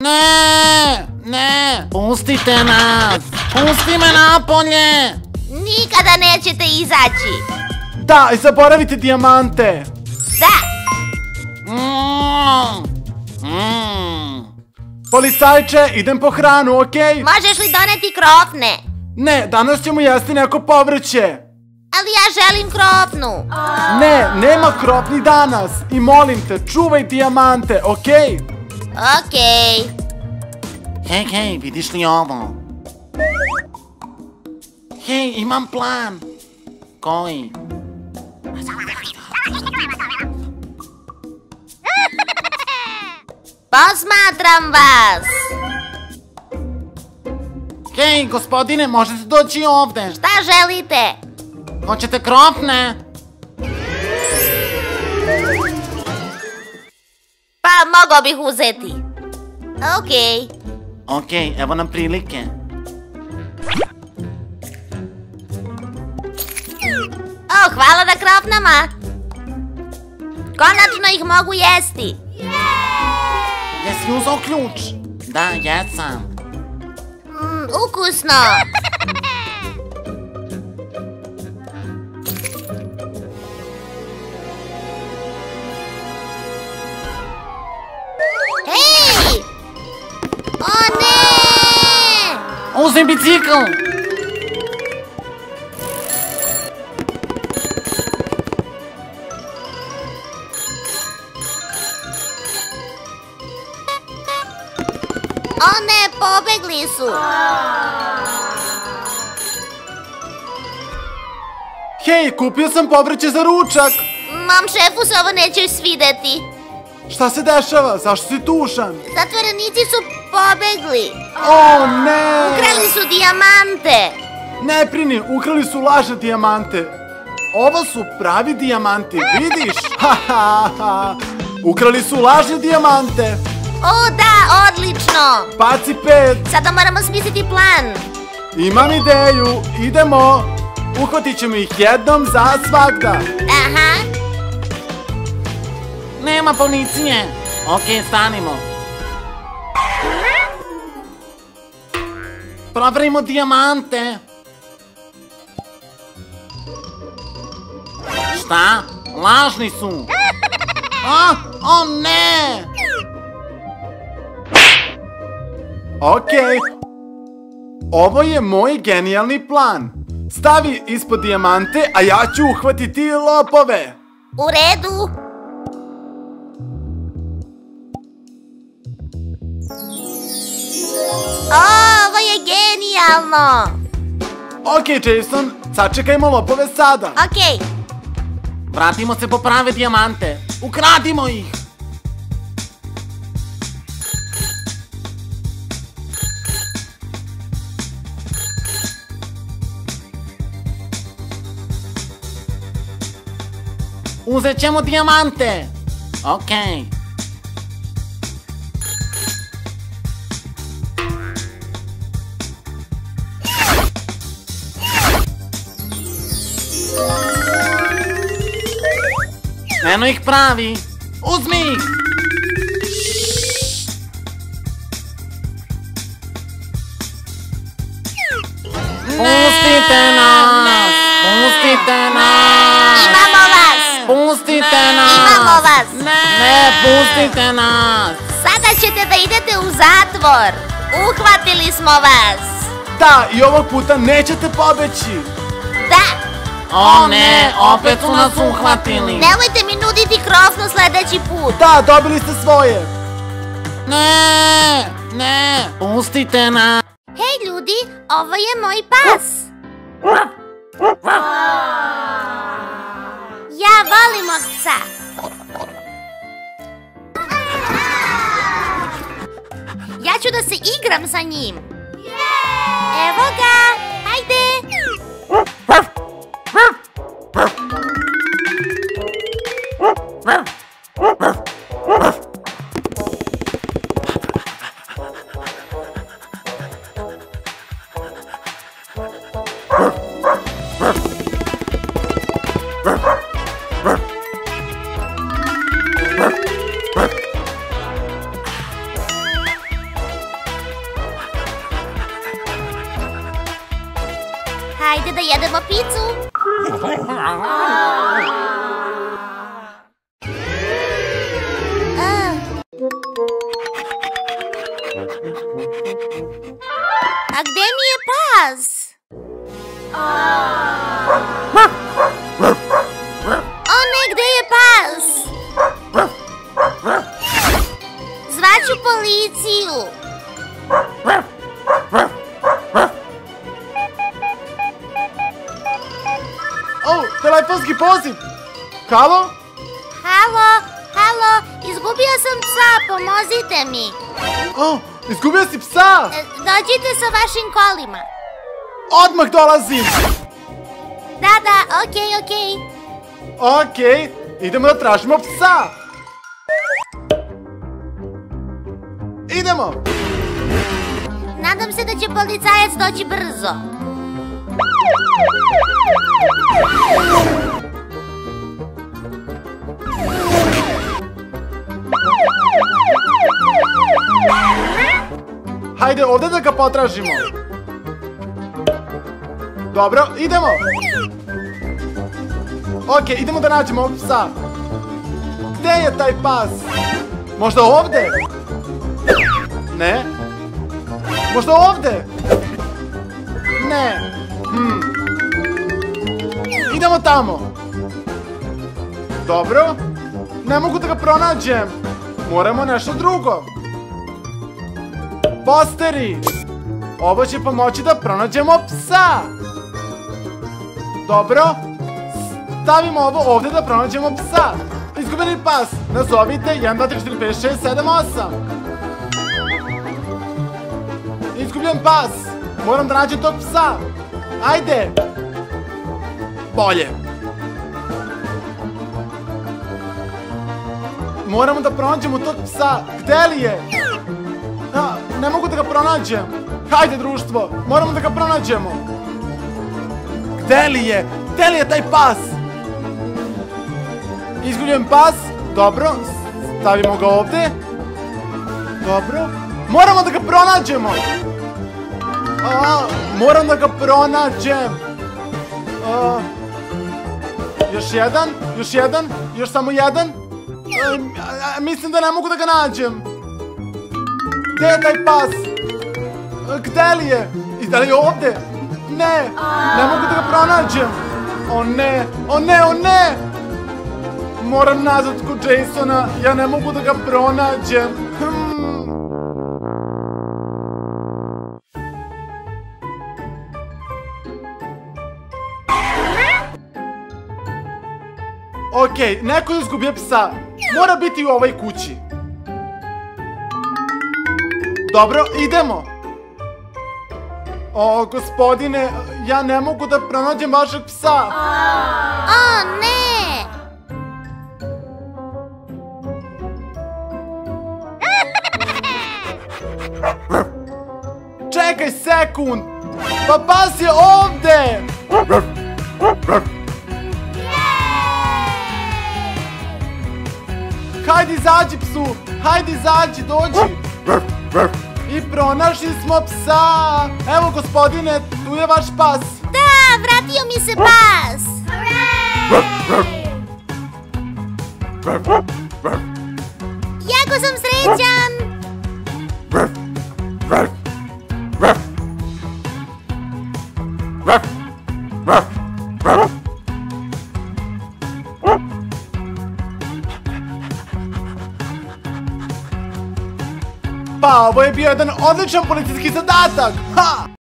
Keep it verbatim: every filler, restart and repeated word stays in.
Ne, ne, pustite nas, pusti me napolje. Nikada nećete izaći. Da, i zaboravite dijamante. Da. Mm. Mm. Policajče, idem po hranu, okej? Okay? Možeš li doneti krofne? Ne, danas ćemo jesti neko povrće. Ali ja želim krofnu. Ne, nema kropni danas. I molim te, čuvaj dijamante, okej? Okay? Okej. Hej, hej, vidiš li ovo? Hej, imam plan. Koji? Posmatram vas. Hej, gospodine, možete doći ovde. Šta želite? Hoćete krofne? Pa, mogao bih uzeti. Okej. Okej, evo nam prilike. O, hvala na krofnama. Konačno ih mogu jesti. Jesi uzao ključ? Da, jesam. Mm, ukusno. Hej! O ne! Uzmi bicikl! O ne, pobegli su. Hej, kupio sam povrće za ručak. Mom šefu se ovo neće svideti. Šta se dešava? Zašto si tužan? Zatvorenici su pobegli. O ne! Ukrali su dijamante. Ne brini, ukrali su lažne dijamante. Ovo su pravi dijamanti, vidiš? Ha, ha, ha. Ukrali su lažne dijamante. O da, odlično. Baci pet. Sada moramo smisliti plan. Imam ideju, idemo. Uhvatit ćemo ih jednom za svagda. Aha. Nema policije. Okej, stanimo. Proverimo dijamante. Šta? Lažni su. A, o ne! Okej. Ovo je moj genijalni plan. Stavi ispod dijamante, a ja ću uhvatiti lopove. U redu. O, ovo je genijalno. Okej, Jason, sačekajmo lopove sada. Okej. Vratimo se po prave dijamante. Ukradimo ih. Uzet ćemo dijamante. Okej. Eno ih pravi. Uzmi ih. Pustite nas. Pustite nas. Imamo vas. Pustite nas. Imamo vas. Ne, pustite nas. Sada ćete da idete u zatvor. Uhvatili smo vas. Da, i ovog puta nećete pobeći. Da. O ne, opet su nas uhvatili. Nemojte mi nuditi krofnu sledeći put. Da, dobili ste svoje. Ne, ne, pustite nas. Hej ljudi, ovo je moj pas. Ja volim od psa. Ja ću da se igram sa njim. Evo ga, hajde. Hajde da jedemo picu. A. A gde mi je pas? O ne, gde je pas? Zvaću policiju. O, telefonski poziv. Halo? Halo, halo, izgubio sam psa, pomozite mi. O, izgubio si psa. E, Dođite sa vašim kolima. Odmah dolazim. Da, da, okej, okej. Okej, idemo da tražimo psa. Idemo. Nadam se da će policajac doći brzo. Hajde ovdje da ga potražimo. Dobro, idemo. Ok, idemo da nađemo ovog psa. Gde je taj pas? Možda ovdje? Ne. Možda ovdje? Ne. Hmm. Idemo tamo. Dobro. Ne mogu da ga pronađem. Moramo nešto drugo. Posteri. Ovo će pomoći da pronađemo psa. Dobro. Stavimo ovo ovdje da pronađemo psa. Izgubljeni pas. Nazovite jedan, dva, tri, četiri, pet, šest, sedam, osam. Izgubljen pas. Moram da nađem tog psa. Ajde. Bolje. Moramo da pronađemo tog psa. Gde li je? A, ne mogu da ga pronađem. Hajde društvo, moramo da ga pronađemo. Gde li je? Gde li je taj pas? Izgubljen pas. Dobro, stavimo ga ovdje. Dobro. Moramo da ga pronađemo. A, moram da ga pronađem. A, još jedan, još jedan, još samo jedan. A, a, mislim da ne mogu da ga nađem. Gde je taj pas? Gde li je? I da li je ovdje? Ne, ne mogu da ga pronađem. O ne, o ne, o ne. Moram nazad kod Jasona, ja ne mogu da ga pronađem. Hmm. Okej, neko je izgubio psa. Mora biti u ovoj kući. Dobro, idemo. O, gospodine, ja ne mogu da pronađem vašeg psa. O ne! Čekaj sekund. Pa pas je ovdje. Hajde izađi psu. Hajde izađi, dođi. I pronašli smo psa. Evo gospodine, tu je vaš pas. Da, vratio mi se pas. Jako sam srećan. Pa, ovo je bio jedan odličan policijski zadatak. Ha!